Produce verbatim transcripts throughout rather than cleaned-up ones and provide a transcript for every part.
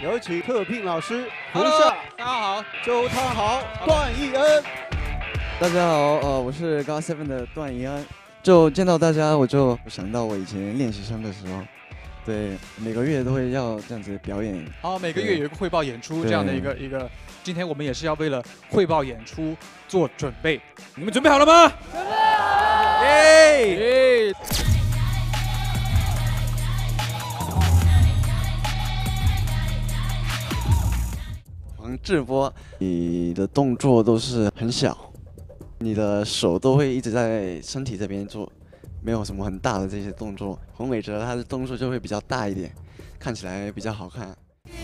有请特聘老师胡 Hello， 夏、 大家好， 周汤豪、段奕恩。 大家好，呃，我是 God Seven 的段奕安。就见到大家，我就想到我以前练习生的时候，对，每个月都会要这样子表演。 好，每个月有一个汇报演出这样的一个一个，今天我们也是要为了汇报演出做准备。你们准备好了吗？准备好了。耶！ 黄志波，你的动作都是很小，你的手都会一直在身体这边做，没有什么很大的这些动作。洪伟哲他的动作就会比较大一点，看起来比较好看。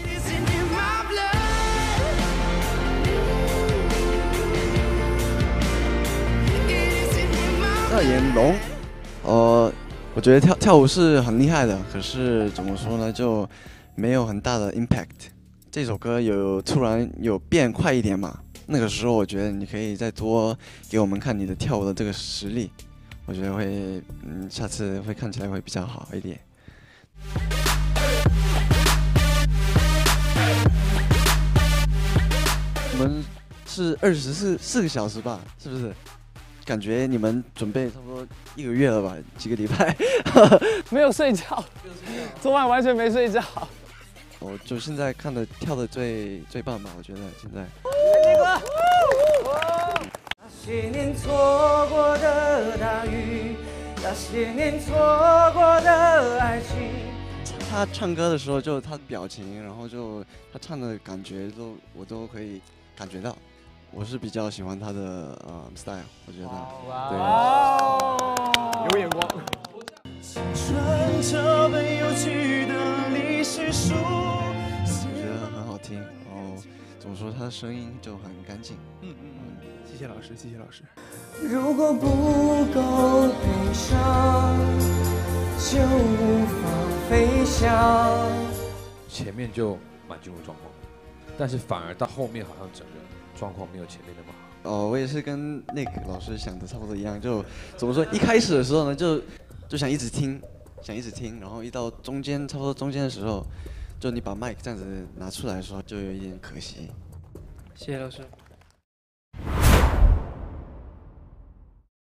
赵岩龙，呃，我觉得跳跳舞是很厉害的，可是怎么说呢，就没有很大的 impact。这首歌有突然有变快一点嘛？那个时候我觉得你可以再多给我们看你的跳舞的这个实力，我觉得会，嗯，下次会看起来会比较好一点。我们是二十四四个小时吧？是不是？感觉你们准备差不多一个月了吧？几个礼拜？ 没有睡觉，昨晚完全没睡觉。 我就现在看的跳的最最棒吧，我觉得现在。 那些年错过的大雨，那些年错过的爱情。 他唱歌的时候，就他的表情，然后就他唱的感觉都我都可以感觉到。我是比较喜欢他的呃 style， 我觉得。 对，有眼光。 青春这本有趣的历史书。 我觉得很好听，然后怎么说，他的声音就很干净。 嗯嗯嗯，谢谢老师，谢谢老师。 如果不够悲伤，就无法飞翔。 前面就蛮进入状况，但是反而到后面好像整个状况没有前面那么好。 哦，我也是跟那个老师想的差不多一样，就怎么说，一开始的时候呢，就就想一直听，想一直听，然后一到中间，差不多中间的时候，就你把麦克这样子拿出来的时候，就有一点可惜。 谢谢老师。